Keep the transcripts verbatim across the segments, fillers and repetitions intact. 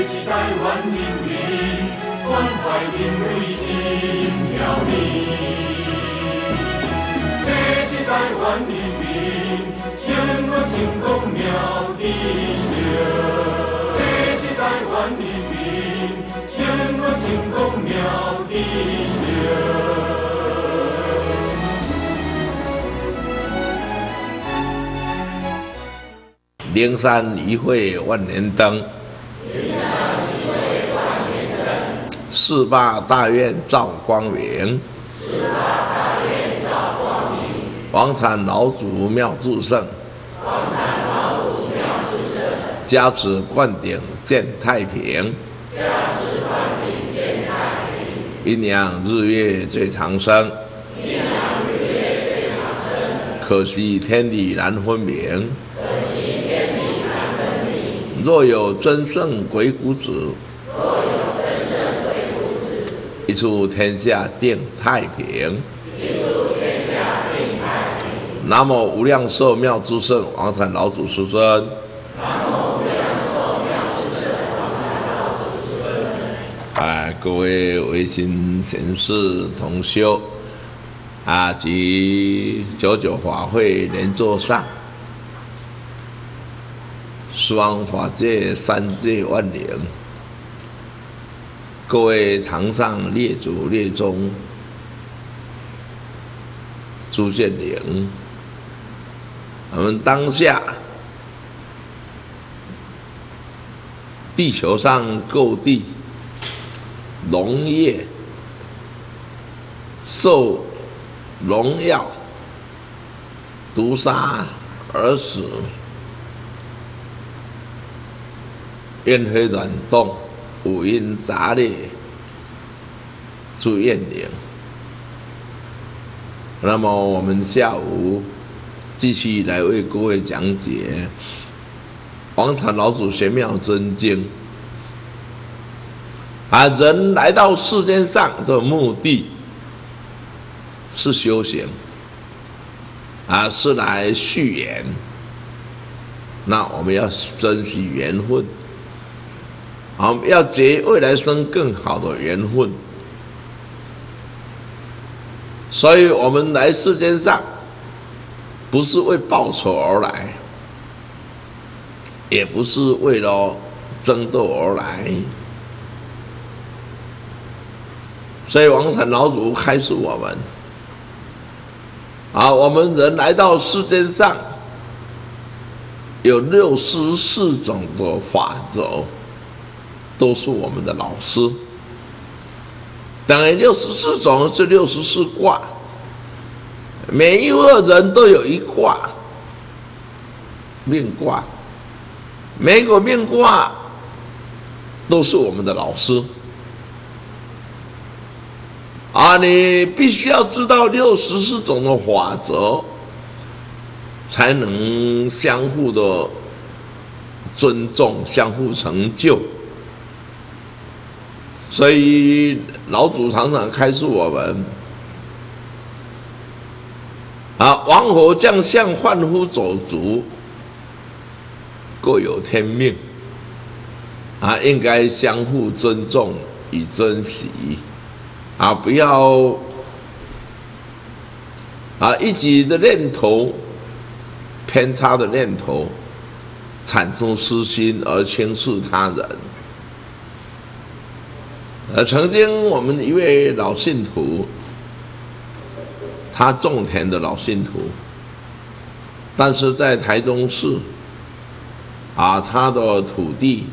是台湾人民关怀因为真要命，这是台湾人民永远成功妙智笑，这是台湾人民永远成功妙智笑。 灵山一会万年灯，四八大愿照光明，王产老祖妙智胜，加持灌顶见太平，阴阳日月最长生，可惜天理难分明。若有真圣鬼谷子，一处天下定太平。南无无量寿妙智胜王产老祖师尊。啊，各位微信贤士同修啊，及九九法会莲座上。十方法界三界万灵，各位堂上列祖列宗、诸见灵，我们当下地球上各地农业受农药毒杀而死。烟灰软动、五阴杂裂、诸怨灵。那么我们下午继续来为各位讲解王产老祖玄妙真经。啊，人来到世间上的目的是修行，啊，是来续缘。那我们要珍惜缘分。好，要结未来生更好的缘分，所以我们来世间上，不是为报仇而来，也不是为了争斗而来。所以王产老祖开示我们，啊，我们人来到世间上，有六十四种的法则。都是我们的老师，等于六十四种是六十四卦，每一个人都有一卦命卦，每一个命卦都是我们的老师啊！你必须要知道六十四种的法则，才能相互的尊重，相互成就。所以老祖常常开示我们啊，王侯将相、贩夫走卒各有天命啊，应该相互尊重与珍惜啊，不要啊一己的念头、偏差的念头产生私心而轻视他人。呃，曾经我们一位老信徒，他种田的老信徒，但是在台中市，啊，他的土地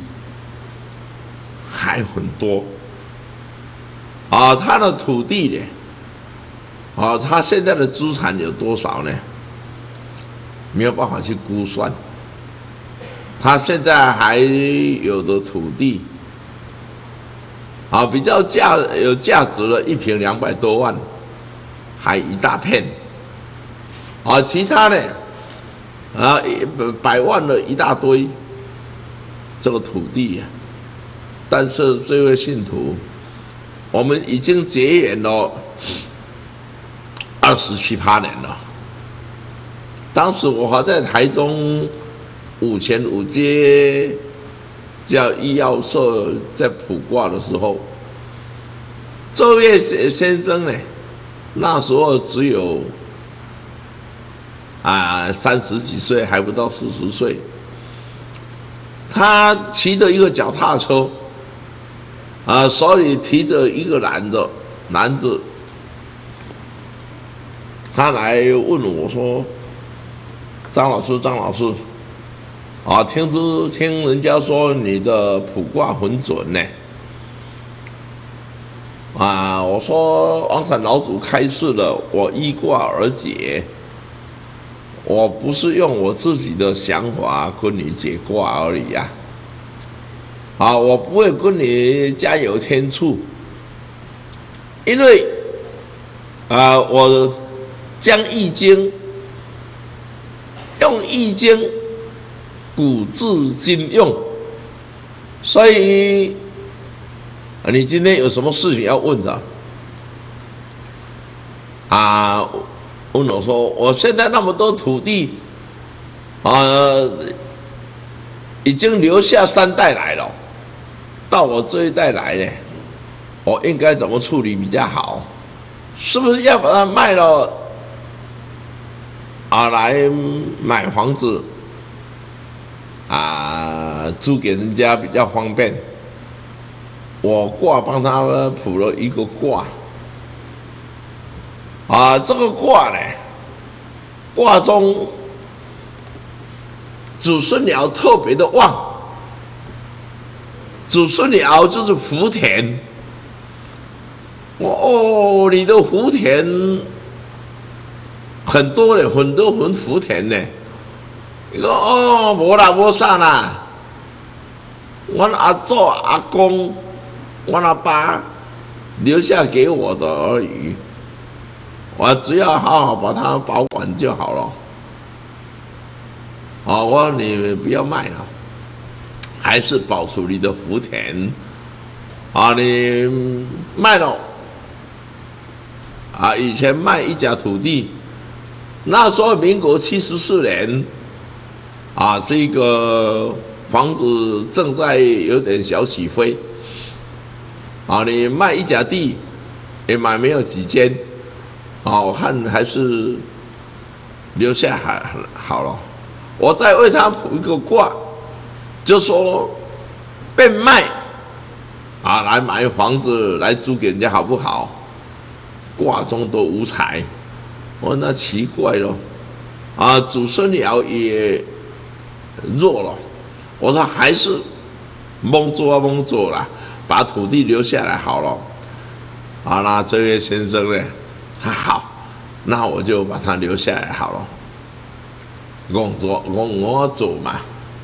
还很多，啊，他的土地呢，啊，他现在的资产有多少呢？没有办法去估算。他现在还有的土地。啊，比较价有价值的一坪两百多万，还一大片。啊，其他的啊，百万的一大堆，这个土地啊。但是这位信徒，我们已经结缘了二十七八年了。当时我还在台中五权五街叫医药社在卜卦的时候，这位先生呢，那时候只有啊三十几岁，还不到四十岁。他骑着一个脚踏车，啊，手里提着一个篮子，篮子。他来问我说：“张老师，张老师，啊，听知听人家说你的卜卦很准呢。”啊，我说王禅老祖开示了，我依卦而解，我不是用我自己的想法跟你解卦而已呀。啊，我不会跟你加油添醋，因为啊，我将易经用易经古至今用，所以你今天有什么事情要问的？啊，问我说，我现在那么多土地，啊，已经留下三代来了，到我这一代来呢，我应该怎么处理比较好？是不是要把它卖了？啊，来买房子，啊，租给人家比较方便。我卦帮他们卜了一个卦，啊，这个卦呢，卦中子孙爻特别的旺，子孙爻就是福田。我哦，你的福田很多嘞，很多很福田呢。你说哦，无啦无啥啦，我阿祖阿公，我阿爸留下给我的而已，我只要好好把它保管就好了。哦，我说你不要卖了，还是保住你的福田。啊，你卖了，啊，以前卖一甲土地。那时候民国七十四年，啊，这个房子正在有点小起飞，啊，你卖一甲地也买没有几间，啊，我看还是留下还好了。我再为他卜一个卦，就说变卖，啊，来买房子来租给人家好不好？卦中都无财。我说那奇怪了，啊，祖孙爻也弱了。我说还是蒙做啊蒙做啦，把土地留下来好了。啊，那这位先生呢，他好，那我就把它留下来好了。我做我我做嘛。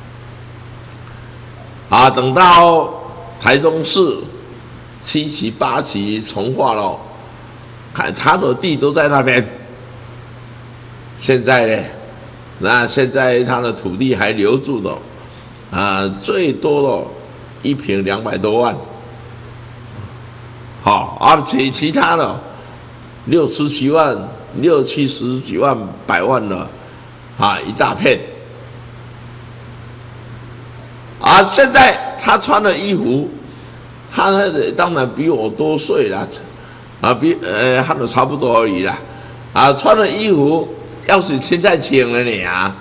啊，等到台中市七期八期重划了，看他的地都在那边。现在呢，那现在他的土地还留住的，啊，最多的一坪两百多万，好，而且其他的六十几万、六七十几万、百万的，啊，一大片。啊，现在他穿的衣服，他当然比我多岁了，啊，比呃，和我差不多而已啦，啊，穿的衣服。要是现在请了你啊，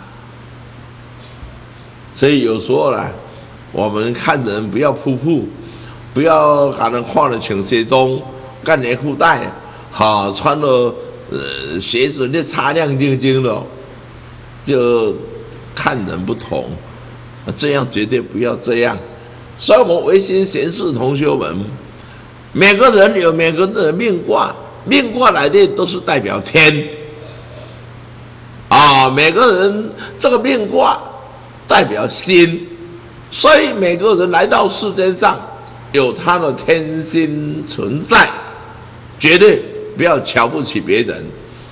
所以有时候呢，我们看人不要扑扑，不要把人看了穿西装，干连裤带，哈，穿了呃鞋子那擦亮晶晶的，就看人不同，这样绝对不要这样。所以我们唯心贤士同学们，每个人有每个人的命卦，命卦来的都是代表天。啊，每个人这个命卦代表心，所以每个人来到世间上有他的天心存在，绝对不要瞧不起别人。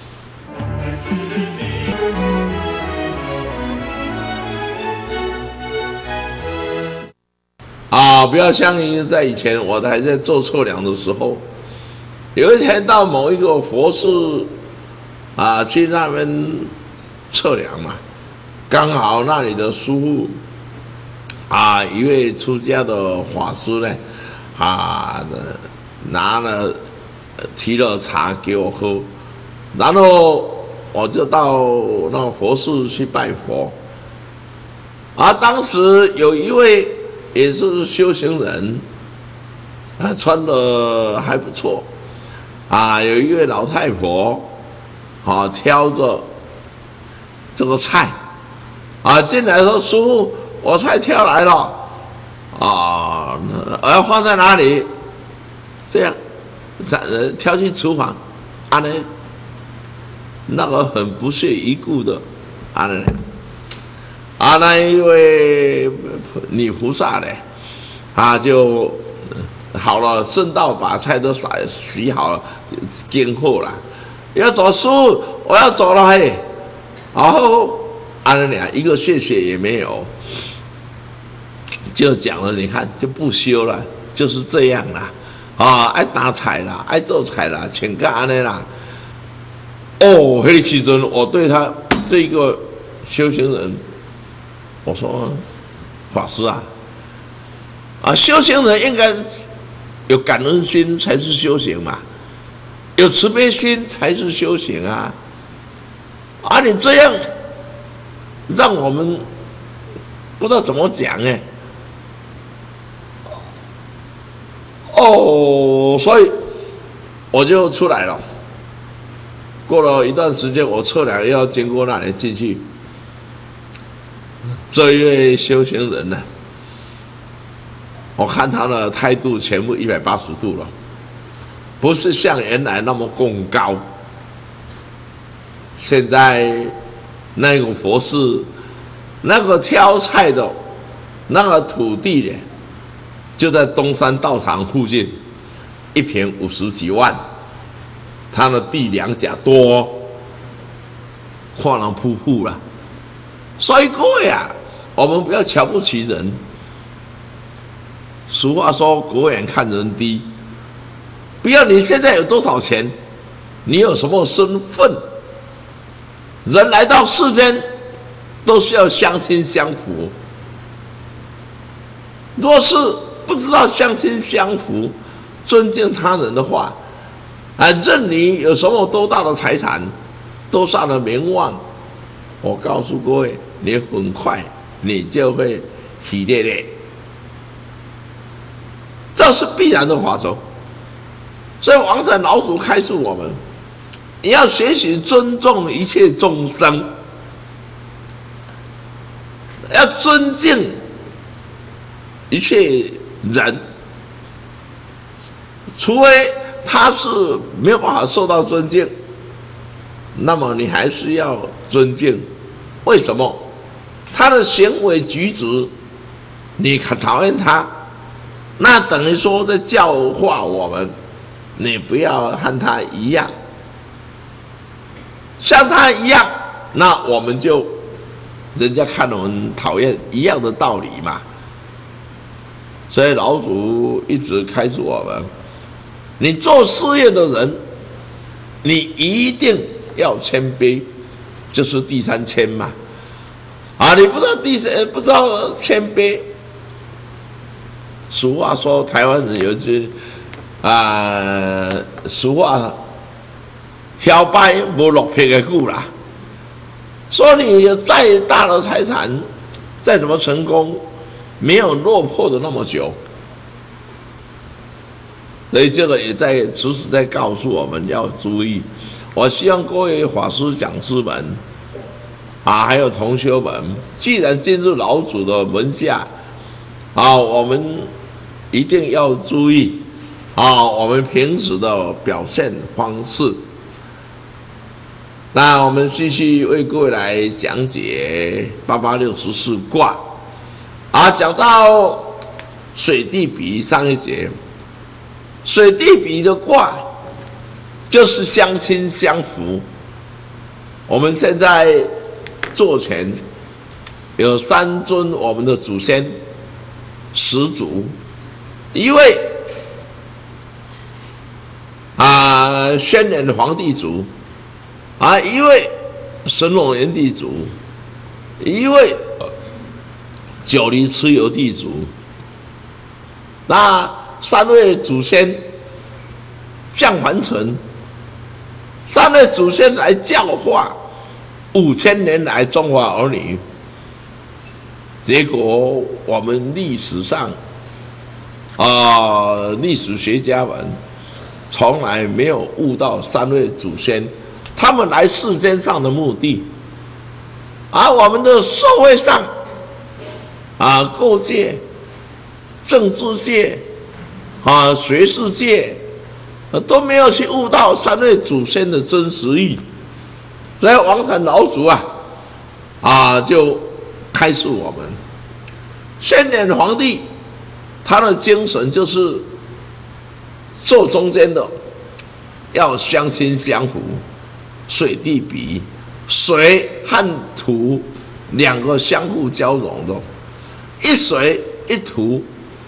啊，不要像在以前我还在做测量的时候，有一天到某一个佛寺啊去那边测量嘛，刚好那里的师傅啊，一位出家的法师呢，啊，拿了提了茶给我喝，然后我就到那个佛寺去拜佛。啊，当时有一位也是修行人，啊，穿的还不错，啊，有一位老太婆，啊，挑着这个菜，啊，进来说：“师父，我菜挑来了，啊，我要放在哪里？”这样，呃，挑进厨房，啊呢，那个很不屑一顾的，啊呢。啊，那一位女菩萨呢，啊，就好了，顺道把菜都洗洗好了，拣货了，要走师父，我要走了嘿。然后啊，那俩一个谢谢也没有，就讲了，你看就不修了，就是这样啦，啊，爱打菜啦，爱做菜啦，请个安尼啦。哦，那时阵我对他这个修行人。我说，法师啊，啊，修行人应该有感恩心才是修行嘛，有慈悲心才是修行啊。啊，你这样让我们不知道怎么讲哎。哦，所以我就出来了。过了一段时间，我测量又要经过那里进去。这一位修行人呢，我看他的态度全部一百八十度了，不是像原来那么贡高。现在那个佛寺，那个挑菜的，那个土地呢，就在东山道场附近，一坪五十几万，他的地两甲多，跨廊瀑布了。所以各位啊，我们不要瞧不起人。俗话说“狗眼看人低”，不要你现在有多少钱，你有什么身份，人来到世间都是要相亲相扶。若是不知道相亲相扶，尊敬他人的话，啊，任你有什么多大的财产，多大的名望，我告诉各位，你很快你就会起烈烈，这是必然的法则。所以王禅老祖开示我们，你要学习尊重一切众生，要尊敬一切人，除非他是没有办法受到尊敬，那么你还是要尊敬。为什么？他的行为举止，你很讨厌他，那等于说在教化我们，你不要和他一样，像他一样，那我们就人家看我们讨厌一样的道理嘛。所以老祖一直开示我们，你做事业的人，你一定要谦卑，就是第三谦嘛。啊，你不知道第三，不知道谦卑。俗话说，台湾人有一句啊，俗话，摇摆无落魄的久啦。说你有再大的财产，再怎么成功，没有落魄的那么久。所以这个也在时时在告诉我们要注意。我希望各位法师讲师们啊，还有同学们，既然进入老祖的门下啊，我们一定要注意啊，我们平时的表现方式。那我们继续为各位来讲解八八六十四卦啊，讲到水地比上一节，水地比的卦就是相亲相扶。我们现在座前有三尊我们的祖先始祖，一位啊轩辕皇帝祖啊，一位神龙炎帝祖，一位九黎蚩尤地主。那三位祖先降凡尘，三位祖先来教化五千年来中华儿女。结果我们历史上啊、呃，历史学家们从来没有悟到三位祖先他们来世间上的目的，而我们的社会上啊，各界、政治界啊、学术界都没有去悟到三位祖先的真实意，所以王禅老祖啊啊就开示我们，宣典皇帝他的精神就是做中间的，要相亲相扶，水地比，水和土两个相互交融的，一水一土。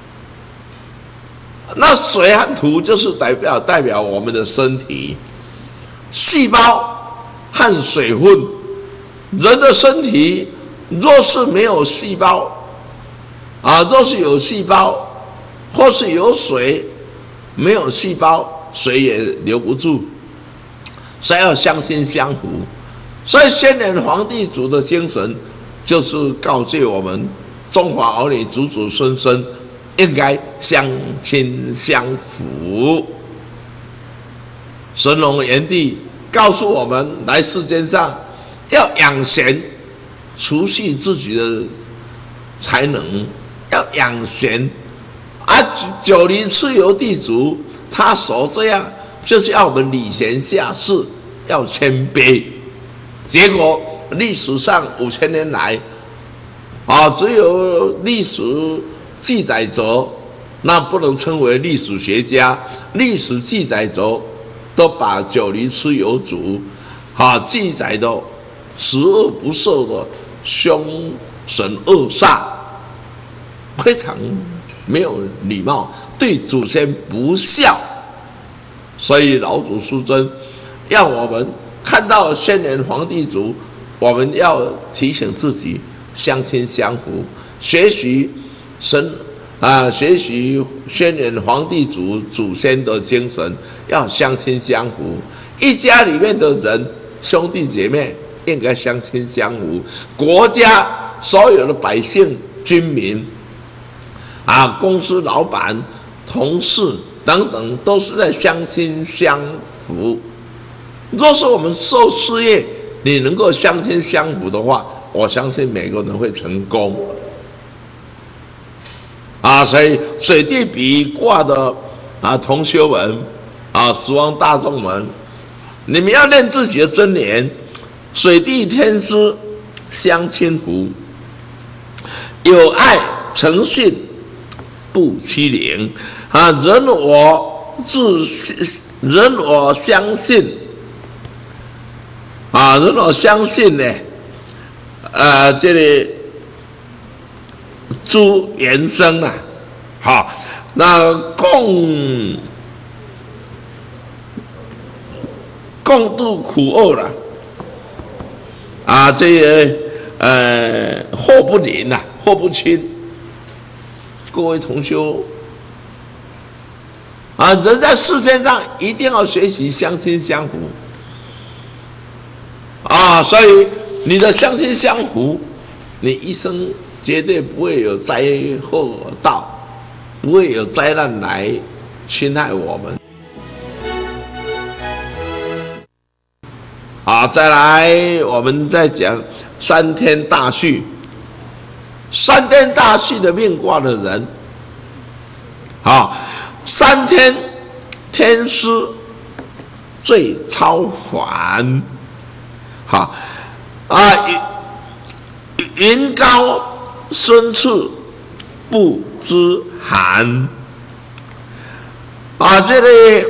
那水和土就是代表代表我们的身体，细胞和水分。人的身体若是没有细胞，啊，若是有细胞，或是有水，没有细胞，水也留不住，所以要相亲相扶。所以宣典皇帝主的精神，就是告诫我们中华儿女祖祖孙孙应该相亲相扶。神龙炎帝告诉我们，来世间上要养贤，储蓄自己的才能，要养贤。而九黎蚩尤地主他所这样，就是要我们礼贤下士，要谦卑。结果历史上五千年来，啊，只有历史记载着，那不能称为历史学家。历史记载着，都把九黎蚩尤族，啊，记载的十恶不赦的凶神恶煞，非常没有礼貌，对祖先不孝。所以老祖师尊要我们看到宣典皇帝族，我们要提醒自己相亲相扶，学习神啊，学习宣典皇帝族祖先的精神，要相亲相扶。一家里面的人，兄弟姐妹应该相亲相扶，国家所有的百姓、军民啊，公司老板、同事等等，都是在相亲相扶。若是我们做事业，你能够相亲相扶的话，我相信每个人会成功。啊，所以水地比卦的啊同学们啊，十方大众们，你们要念自己的真言：水地天师相亲扶，有爱诚信不欺凌啊，人我自人我相信啊，人我相信呢，呃，这里诸缘生啊，好，那共共度苦厄了啊，这个呃祸不临呐、啊，祸不侵。各位同修啊，人在世界上一定要学习相亲相扶啊，所以你的相亲相扶，你一生绝对不会有灾祸到，不会有灾难来侵害我们。好，再来我们再讲三天大序。三天大序的命卦的人，啊，三天天师最超凡，好啊，云高深处不知寒，啊，这里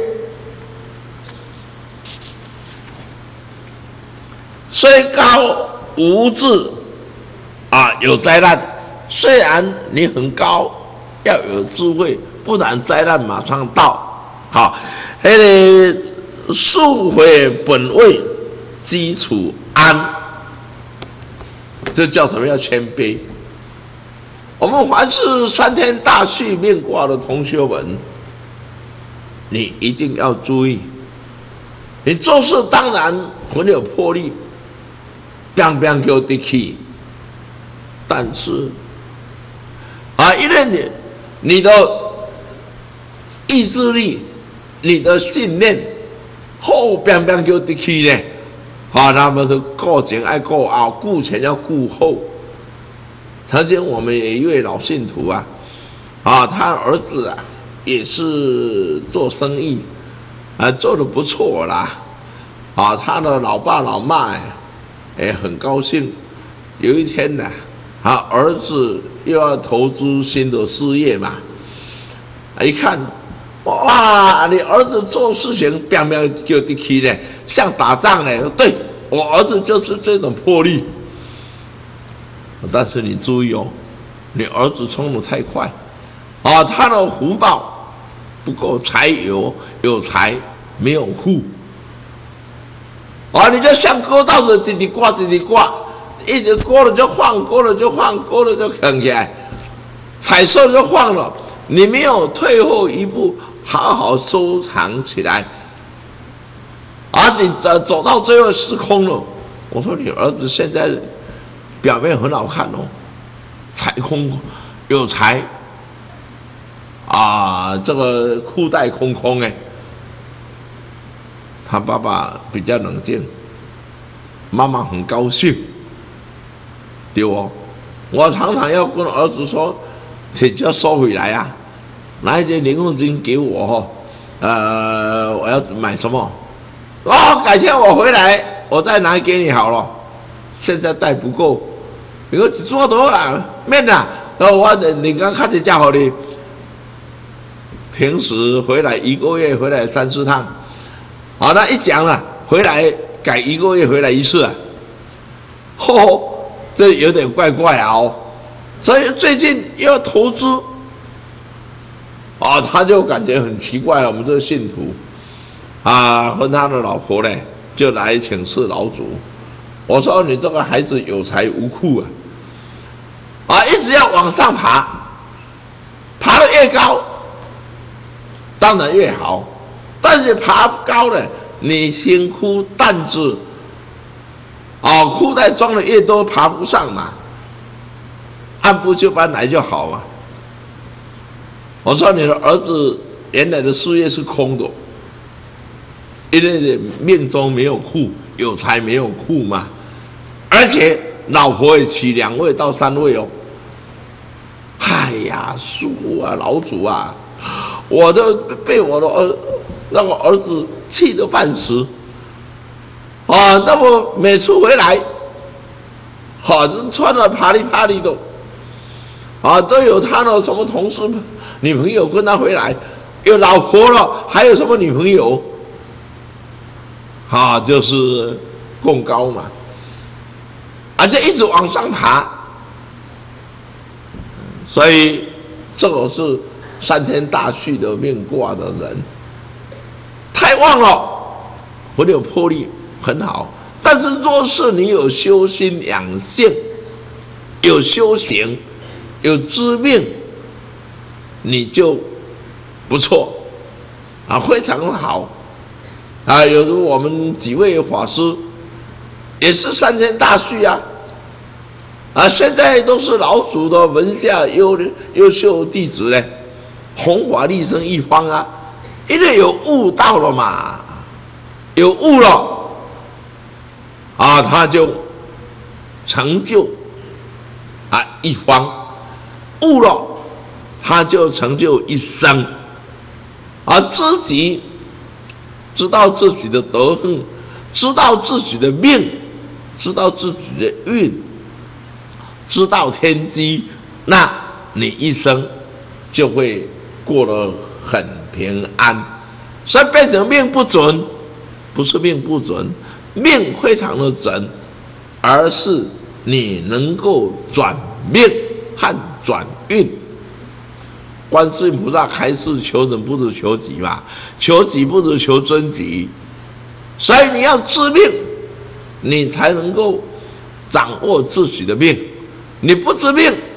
虽高无志啊，有灾难。虽然你很高，要有智慧，不然灾难马上到。好，那个速回本位，基础安，这叫什么？要谦卑我们凡是三天大畜命卦的同学们，你一定要注意，你做事当然很有魄力，砰砰就得起，但是啊，因为你你的意志力、你的信念，后砰砰就得起呢，啊，那么是顾前爱顾后，顾前要顾后。曾经我们有一位老信徒啊，啊，他儿子啊也是做生意，啊，做得不错啦，啊，他的老爸老妈哎，也很高兴。有一天呢，啊，儿子又要投资新的事业嘛，一看，哇，你儿子做事情砰砰就得起呢，像打仗呢，对我儿子就是这种魄力。但是你注意哦，你儿子冲得太快，啊，他的福报不够，财有有财没有库，啊，你就像割稻子滴滴挂滴滴挂，一直割了就放，割了就放，割了就啃起来，采收就放了，你没有退后一步，好好收藏起来，啊，你走走到最后失空了。我说你儿子现在表面很好看哦，财空有财啊，这个裤袋空空哎。他爸爸比较冷静，妈妈很高兴，对哦。我常常要跟儿子说，你就要收回来啊，拿一些零用金给我哦，呃，我要买什么？哦，改天我回来我再拿给你好了，现在带不够。你说做多啦，免啦，然后我你刚开始叫好你，平时回来一个月回来三四趟，好，那一讲了，回来改一个月回来一次啊，哦，这有点怪怪啊哦，所以最近又要投资，啊，他就感觉很奇怪了。我们这个信徒啊，和他的老婆呢，就来请示老祖。我说你这个孩子有财无库啊，啊，一直要往上爬，爬得越高，当然越好。但是爬高了，你辛苦担子，啊，裤袋装的越多，爬不上嘛，按部就班来就好嘛。我说你的儿子原来的事业是空的，因为命中没有库，有财没有库嘛。而且老婆也娶两位到三位哦。哎呀，师父啊，老祖啊，我都被我的儿那个儿子气得半死啊！那么每次回来，好、啊，穿得啪里啪里的，啊，都有他的什么同事、女朋友跟他回来，有老婆了，还有什么女朋友？啊，就是更高嘛。啊，就一直往上爬，所以这个是三天大畜的命卦的人，太旺了，很有魄力，很好。但是若是你有修心养性，有修行，有知命，你就不错，啊，非常好。啊，有如我们几位法师。也是三天大畜啊，啊，现在都是老祖的门下优优秀弟子呢，弘法利生一方啊，因为有悟道了嘛，有悟了，啊，他就成就啊一方，悟了，他就成就一生，啊，自己知道自己的德行，知道自己的命。知道自己的运，知道天机，那你一生就会过得很平安。所以变成命不准，不是命不准，命非常的准，而是你能够转命和转运。观世音菩萨开示：求人不如求己嘛，求己不如求尊己。所以你要知命。你才能够掌握自己的命，你不知命，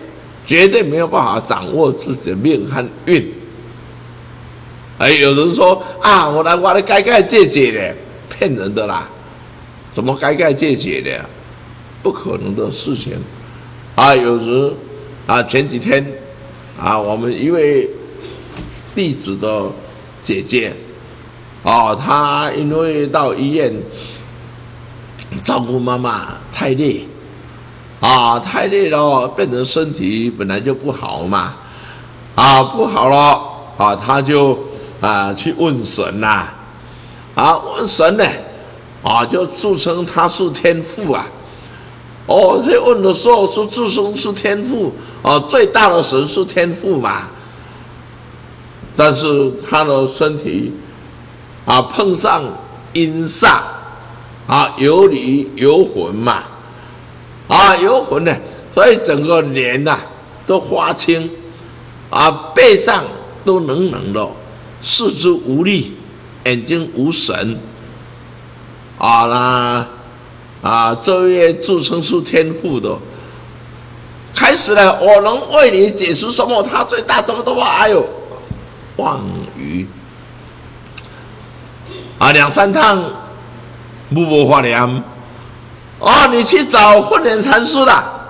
绝对没有办法掌握自己的命和运。哎，有人说啊，我来我来改改戒戒的，骗人的啦！怎么改改戒戒的？不可能的事情啊！有时啊，前几天啊，我们一位弟子的姐姐啊，她因为到医院照顾妈妈太累啊，太累了，变成身体本来就不好嘛，啊，不好了啊，她就啊去问神呐、啊，啊，问神呢，啊，就自称他是天父啊。哦，去问的时候说自称是天父，哦，最大的神是天父嘛。但是他的身体啊碰上阴煞啊，有理有魂嘛，啊有魂呢，所以整个脸呐、啊、都发青，啊背上都冷冷的，四肢无力，眼睛无神，啊那。啊，这位自称是天父的，开始了，我能为你解释什么？他最大这么多，哎呦，妄语啊，两三趟不不发凉，哦，你去找混脸禅师了，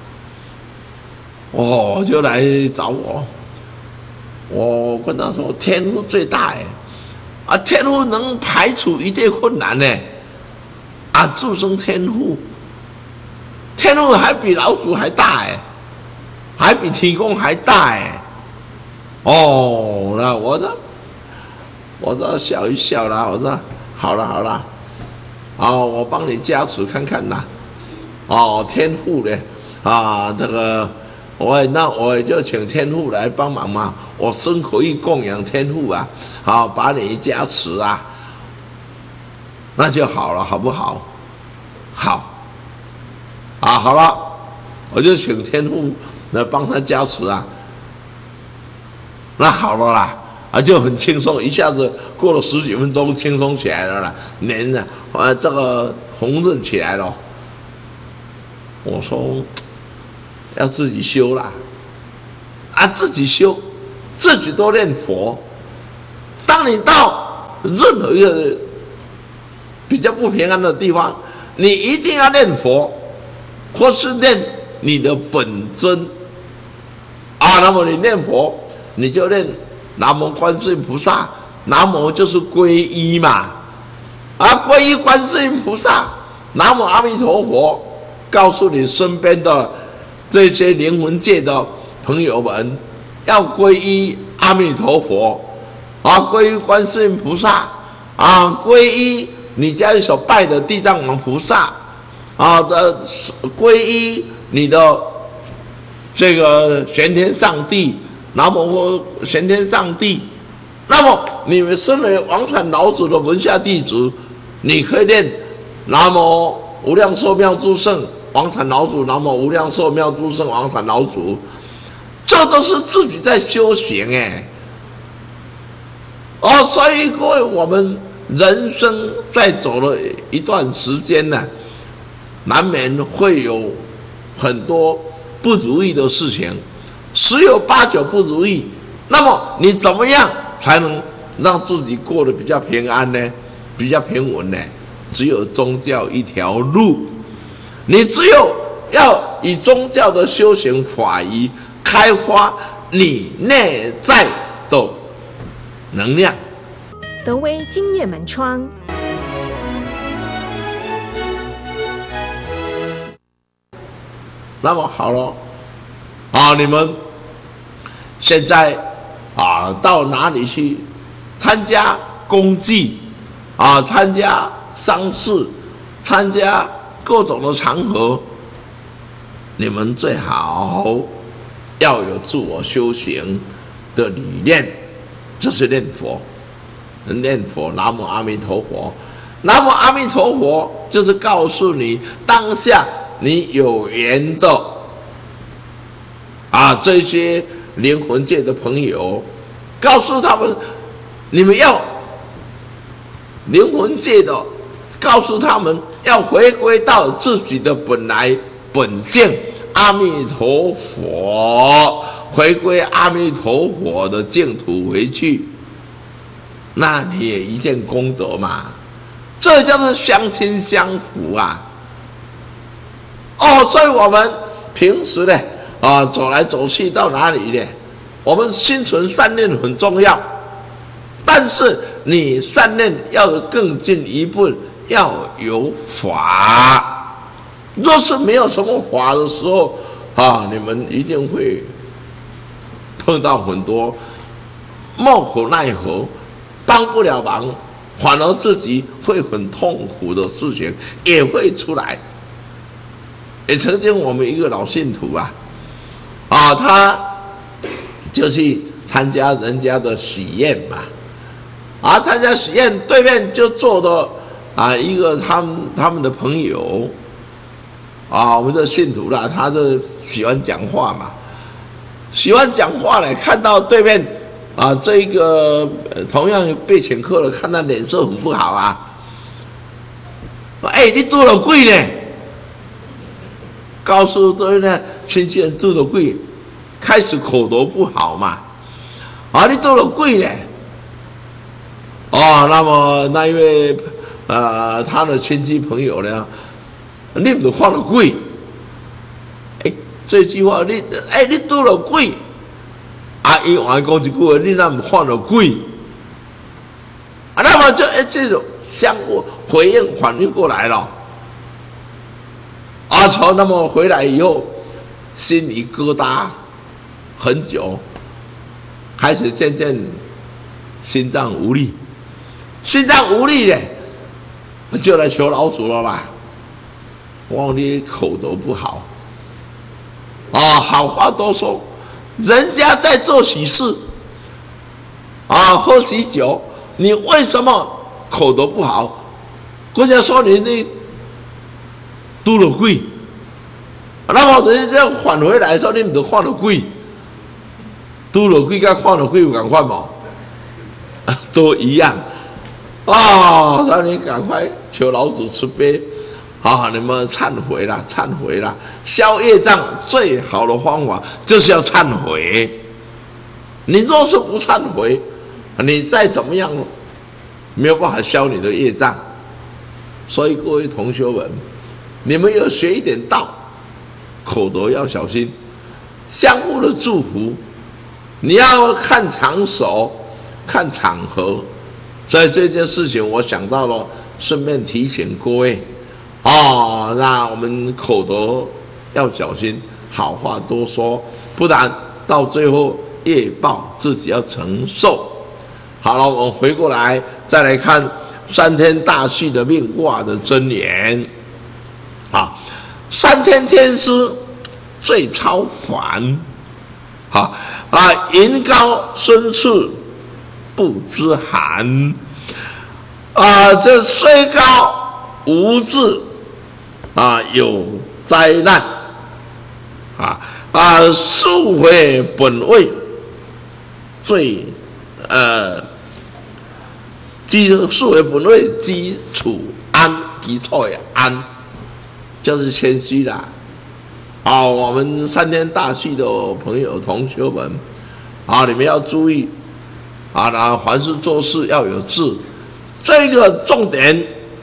哦，就来找我，我跟他说，天父最大哎，啊，天父能排除一切困难呢。啊，自称天父，天父还比老鼠还大哎，还比天公还大哎。哦，那我说，我说笑一笑啦，我说好了好了，哦，我帮你加持看看啦。哦，天父呢？啊，这个我那我就请天父来帮忙嘛，我身可以供养天父啊，好把你加持啊。那就好了，好不好？好，啊，好了，我就请天父来帮他加持啊。那好了啦，啊，就很轻松，一下子过了十几分钟，轻松起来了啦，脸呢，啊，这个红润起来了。我说要自己修啦，啊，自己修，自己多念佛。当你到任何一个比较不平安的地方，你一定要念佛，或是念你的本尊啊。那么你念佛，你就念南无观世音菩萨，南无就是皈依嘛，啊，皈依观世音菩萨，南无阿弥陀佛，告诉你身边的这些灵魂界的朋友们，要皈依阿弥陀佛，啊，皈依观世音菩萨，啊，皈依你家里所拜的地藏王菩萨，啊的皈依你的这个玄天上帝，南无玄天上帝。那么你们身为王禅老祖的门下弟子，你可以念南无无量寿妙诸圣王禅老祖，南无无量寿妙诸圣王禅老祖，这都是自己在修行哎。哦，所以各位，我们人生在走了一段时间呢，难免会有很多不如意的事情，十有八九不如意。那么你怎么样才能让自己过得比较平安呢？比较平稳呢？只有宗教一条路，你只有要以宗教的修行法仪开发你内在的能量。 德威今夜门窗， 那么好了，啊，你们现在啊到哪里去参加公祭啊，参加丧事，参加各种的场合，你们最好要有自我修行的理念，就是念佛。念佛，南无阿弥陀佛，南无阿弥陀佛，就是告诉你当下你有缘的啊，这些灵魂界的朋友，告诉他们，你们要灵魂界的，告诉他们要回归到自己的本来本性， 阿弥陀佛，回归阿弥陀佛的净土回去，那你也一件功德嘛。这叫做相亲相扶啊！哦，所以我们平时呢，啊，走来走去到哪里呢？我们心存善念很重要，但是你善念要更进一步，要有法。若是没有什么法的时候，啊，你们一定会碰到很多莫可奈何、帮不了忙，反而自己会很痛苦的事情也会出来。也曾经我们一个老信徒啊，啊，他就去参加人家的喜宴嘛，啊，参加喜宴对面就坐的啊一个他们他们的朋友，啊，我们这信徒啦，他就喜欢讲话嘛，喜欢讲话嘞，看到对面啊这一个、呃、同样被请客了，看他脸色很不好啊，哎，你拄了鬼呢？告诉对面亲戚人拄了鬼。开始口头不好嘛，啊，你做了鬼呢？哦，那么那一位呃他的亲戚朋友呢，你都犯了鬼，哎，这句话你哎你做了鬼，啊，伊还讲一句话，你那么犯了鬼，啊，那么就哎这种相互回应反应过来了，啊，从那么回来以后，心里疙瘩。很久，开始渐渐心脏无力，心脏无力嘞，就来求老祖了吧。我你口头不好，啊，好话多说，人家在做喜事，啊，喝喜酒，你为什么口头不好？人家说你那拄了鬼，那么人家返回来说你们都犯了鬼。拄了鬼跟犯了鬼有同款无？都一样啊！让你赶快求老祖慈悲啊！你们忏悔啦，忏悔啦！消业障最好的方法就是要忏悔。你若是不忏悔，你再怎么样没有办法消你的业障。所以各位同学们，你们要学一点道，口头要小心，相互的祝福。你要看场所，看场合，所以这件事情我想到了，顺便提醒各位，哦，那我们口头要小心，好话多说，不然到最后业报自己要承受。好了，我们回过来再来看三天大序的命卦的真言，啊，三天天师最超凡，好。啊，云高深处不知寒，啊，这虽高无志，啊，有灾难，啊啊，速回本位，最呃，基速回本位基础安，基础也安，就是谦虚啦。啊，我们三天大序的朋友、同学们，啊，你们要注意，啊，那凡是做事要有志，这个重点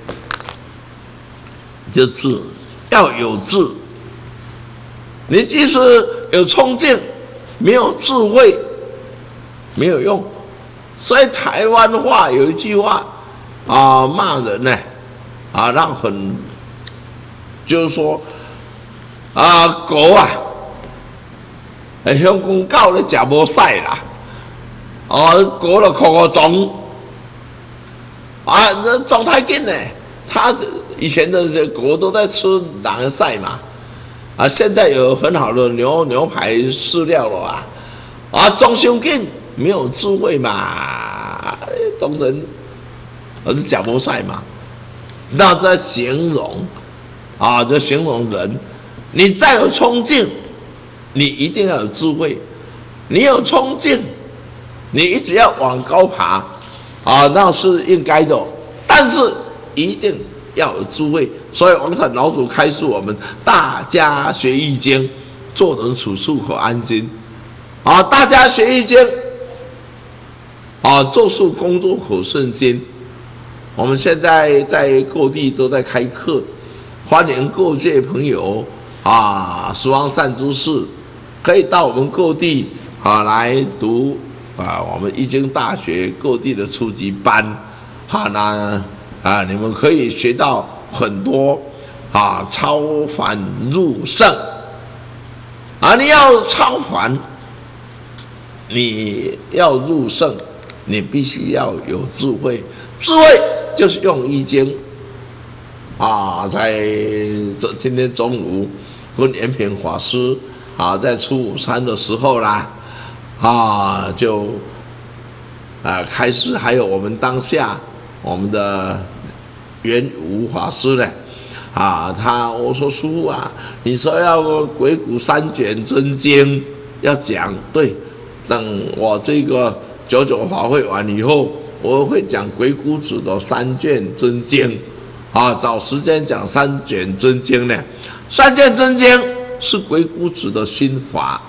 就是要有志。你即使有冲劲，没有智慧，没有用。所以台湾话有一句话，啊，骂人呢，啊，让很，就是说。啊，狗啊，哎，香港狗咧食无屎啦，哦，狗就哭哭撞，啊，那撞太紧呢。他以前的这狗都在吃狼的屎嘛，啊，现在有很好的牛牛排饲料了啊，啊，撞伤紧，没有智慧嘛，当然，而是食无屎嘛，那在形容，啊，这形容人。你再有冲劲，你一定要有智慧。你有冲劲，你一直要往高爬，啊，那是应该的。但是一定要有智慧。所以王禅老祖开示我们，大家学易经， 做人处事可安心。啊，大家学易经，啊，做事工作可顺心。我们现在在各地都在开课，欢迎各界朋友啊，十方善知识可以到我们各地啊来读啊，我们易经大学各地的初级班，啊，那啊你们可以学到很多啊，超凡入圣。啊，你要超凡，你要入圣，你必须要有智慧。智慧就是用易经啊，在这今天中午跟延平法师啊，在初午餐的时候啦，啊，就啊开始，还有我们当下我们的元武法师呢。啊，他我说师父啊，你说要鬼谷三卷真经要讲，对，等我这个九九法会完以后，我会讲鬼谷子的三卷真经，啊，找时间讲三卷真经呢。三卷真经是鬼谷子的心法，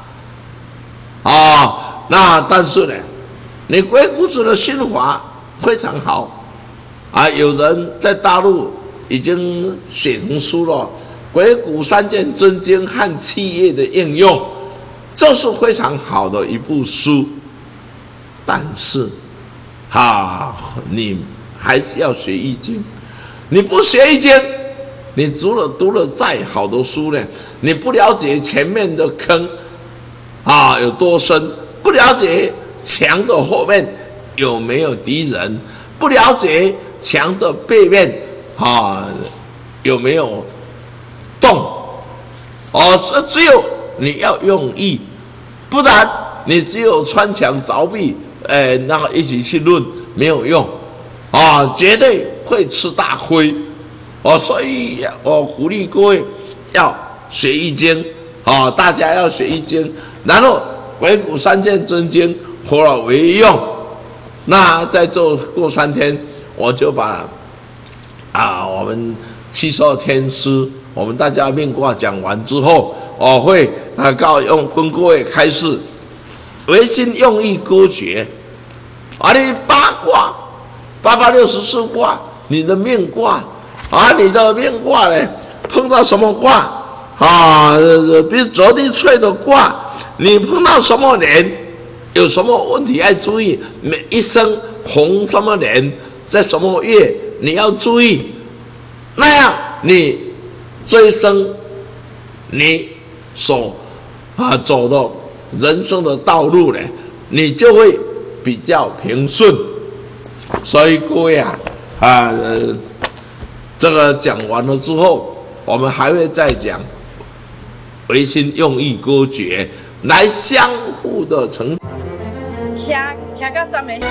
啊，那但是呢，你鬼谷子的心法非常好，啊，有人在大陆已经写成书了，《鬼谷三卷真经》和企业的应用，这是非常好的一部书。但是，啊，你还是要学易经。你不学易经，你读了读了再好的书呢，你不了解前面的坑啊有多深，不了解墙的后面有没有敌人，不了解墙的背面啊，有没有动？哦，只有你要用意，不然你只有穿墙凿壁，哎，那个一起去论没有用，啊，绝对会吃大亏。哦，所以我鼓励各位要学易经，啊，大家要学易经，然后鬼谷三卷真经合了为用。那在这过三天，我就把啊，我们七十二天师，我们大家命卦讲完之后，我会啊告用跟各位开示唯心用意歌诀。啊，你八卦，八八六十四卦，你的命卦啊，你的命卦呢，碰到什么卦啊？比如昨天吹的卦，你碰到什么年，有什么问题要注意？每一生逢什么年，在什么月？你要注意，那样你这一生你所啊走的人生的道路呢，你就会比较平顺。所以各位啊啊、呃，这个讲完了之后，我们还会再讲唯心用意歌诀，来相互的成。 听听到赞美。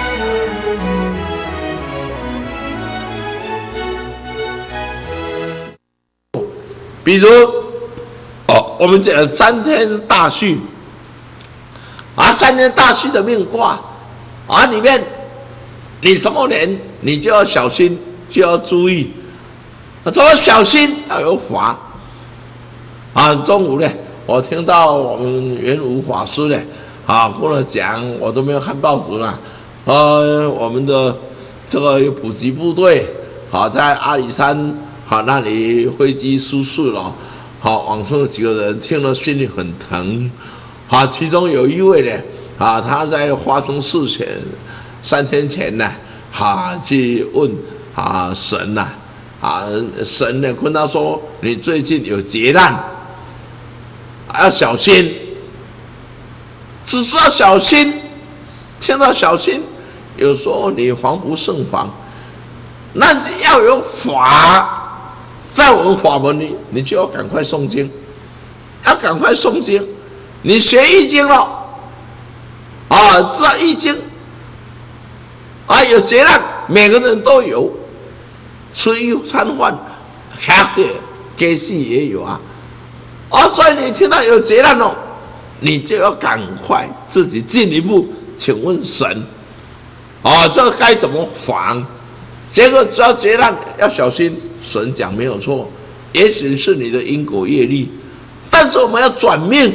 比如，哦，我们讲三天大序，啊，三天大序的命卦，啊，里面你什么年，你就要小心，就要注意。啊，怎么小心？要有法。啊，中午呢，我听到我们元武法师呢，啊，跟我讲，我都没有看报纸了。呃，我们的这个补给部队，啊，在阿里山。好，那里飞机失事了，好，往生几个人听了心里很疼，好，其中有一位呢，啊，他在发生事前三天前呢，啊，去问啊神呐、啊，啊神呢跟他说，你最近有劫难，要小心，只知道小心，听到小心，有时候你防不胜防，那要有法。在我们法门里，你就要赶快诵经，要赶快诵经。你学易经了，啊，知道易经，啊，有劫难，每个人都有，吃一餐饭，下血给戏也有啊，啊，所以你听到有劫难了，你就要赶快自己进一步请问神，啊，这个该怎么防？结果只要劫难要小心。神讲没有错，也许是你的因果业力，但但是我们要转命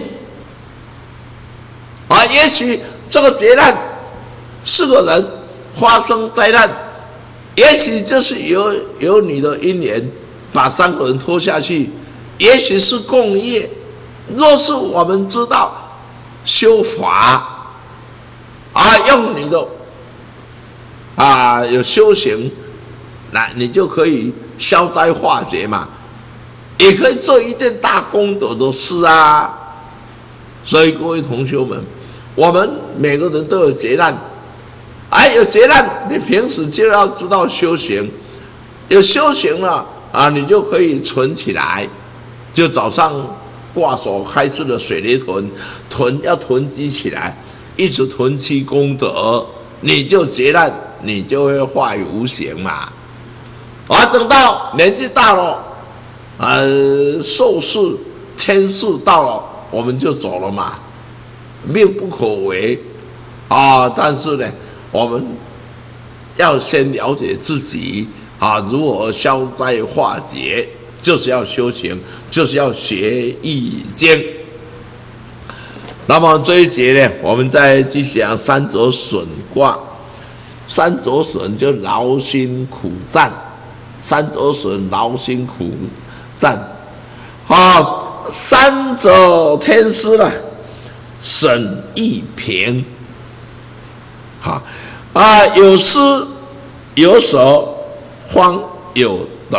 啊！也许这个劫难，四个人发生灾难，也许就是有有你的因缘，把三个人拖下去，也许是共业。若是我们知道修法啊，用你的啊有修行，那你就可以消灾化解嘛，也可以做一件大功德的事啊。所以各位同学们，我们每个人都有劫难，哎，有劫难，你平时就要知道修行，有修行了啊，你就可以存起来，就早上挂手开始的水雷屯，囤要囤积起来，一直囤积功德，你就劫难，你就会化于无形嘛。啊，等到年纪大了，呃，寿世天数到了，我们就走了嘛，命不可违啊。但是呢，我们要先了解自己啊，如何消灾化解，就是要修行，就是要学易经。那么这一节呢，我们再继续讲三折损卦。三折损就劳心苦战，三折损劳心苦战。啊，三者天师了，损益平。好啊，有失有舍方有得，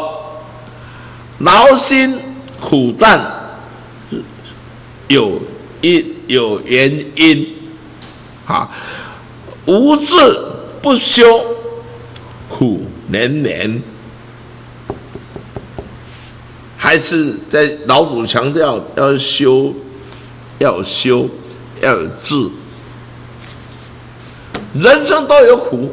劳心苦战有因有原因。啊，无志不修，苦连连。还是在老祖强调要修，要修，要有志。人生都有苦，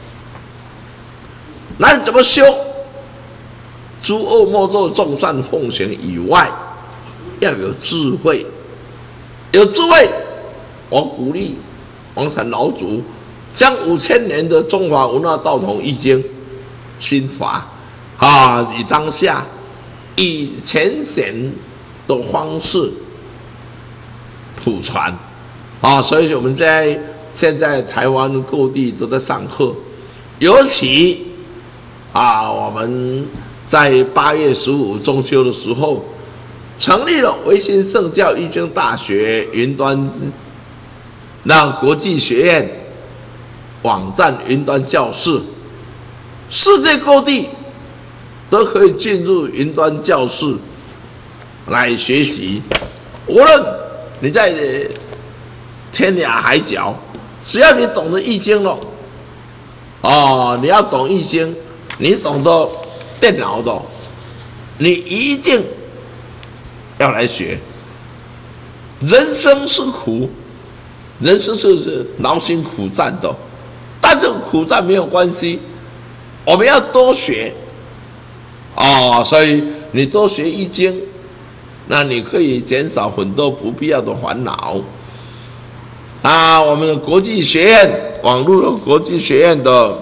那你怎么修？诸恶莫作，众善奉行以外，要有智慧。有智慧，我鼓励王禅老祖将五千年的中华文化道统易经心法啊，以当下以浅显的方式普传啊，所以我们在现在台湾各地都在上课，尤其啊，我们在八月十五中秋的时候，成立了维新圣教易经大学云端让国际学院网站云端教室，世界各地都可以进入云端教室来学习。无论你在天涯海角，只要你懂得易经了，哦，你要懂易经，你懂得电脑的，你一定要来学。人生是苦，人生是劳心苦战的，但这个苦战没有关系，我们要多学哦。所以你多学易经，那你可以减少很多不必要的烦恼啊。我们的国际学院，网络的国际学院的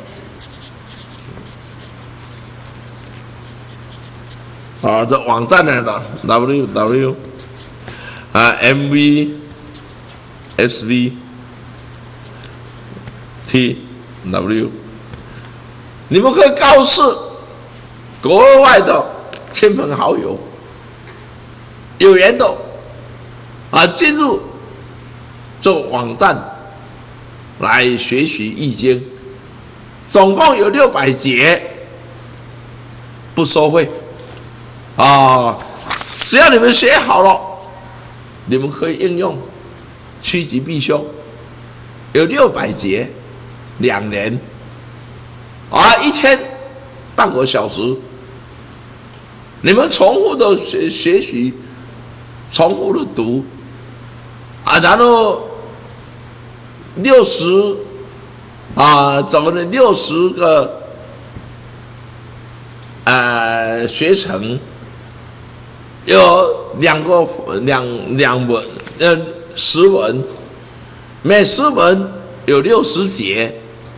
啊的网站来的 w w 啊 m v s v t w， 你们可以告诉国外的亲朋好友，有缘的啊，进入这个网站来学习易经，总共有六百节，不收费啊，只要你们学好了，你们可以应用，趋吉避凶，有六百节，两年啊，一天半个小时，你们重复的学学习，重复的读啊，然后六十啊，怎么呢？六十个呃学程，有两个两两文呃十文，每十文有六十节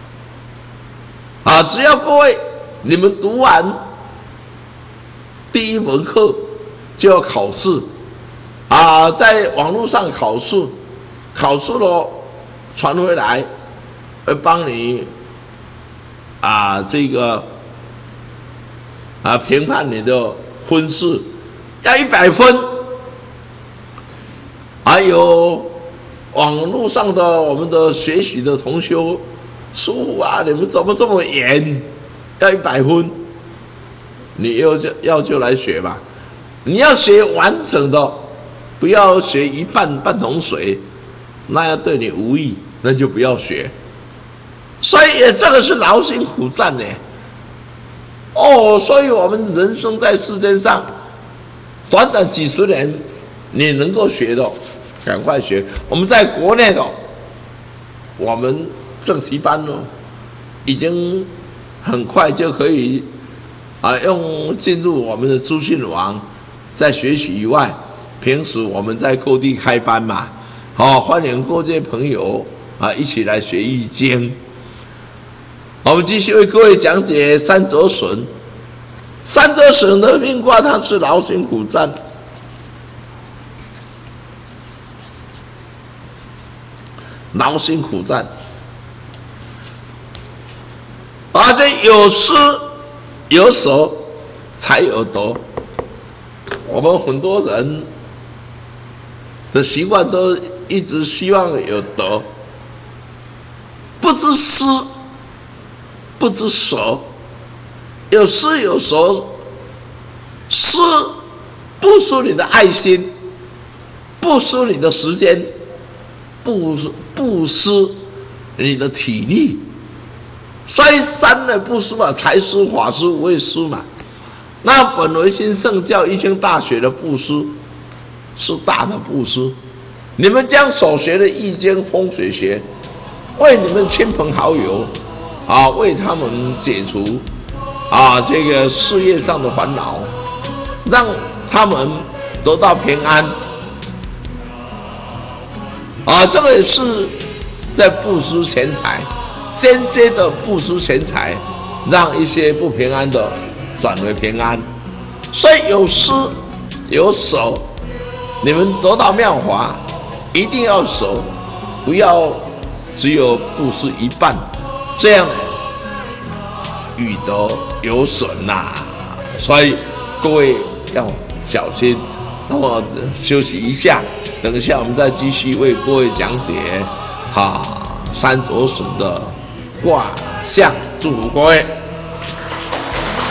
啊，只要各位你们读完第一门课就要考试， 啊，在网络上考试，考试了传回来，会帮你啊这个啊评判你的分数，要一百分。还有网络上的我们的学习的同学，师父啊，你们怎么这么严？要一百分，你要就要就来学吧。你要学完整的，不要学一半半桶水，那样对你无益，那就不要学。所以这个是劳心苦战呢。哦，所以我们人生在世间上，短短几十年，你能够学的，赶快学。我们在国内的，我们正习班呢，已经很快就可以啊，用进入我们的资讯网，在学习以外，平时我们在各地开班嘛，好、哦，欢迎各界朋友啊一起来学易经。我们继续为各位讲解三折损。三折损的命卦，它是劳心苦战。劳心苦战，而且有失有舍才有得。我们很多人的习惯都一直希望有得，不知失，不知舍，有失有舍，失不失你的爱心，不失你的时间，不不失你的体力，所以三的不失嘛，财失、法失、无畏失嘛。那本维新圣教易经大学的布施是大的布施，你们将所学的易经风水学，为你们亲朋好友啊，为他们解除啊这个事业上的烦恼，让他们得到平安。啊，这个也是在布施钱财，间接的布施钱财，让一些不平安的转为平安。所以有施有舍，你们得到妙法，一定要舍，不要只有布施一半，这样欲得有损呐、啊。所以各位要小心。那么休息一下，等一下我们再继续为各位讲解哈三折损的卦象，祝福各位。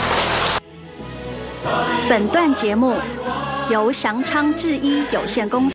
本段节目由祥昌制衣有限公司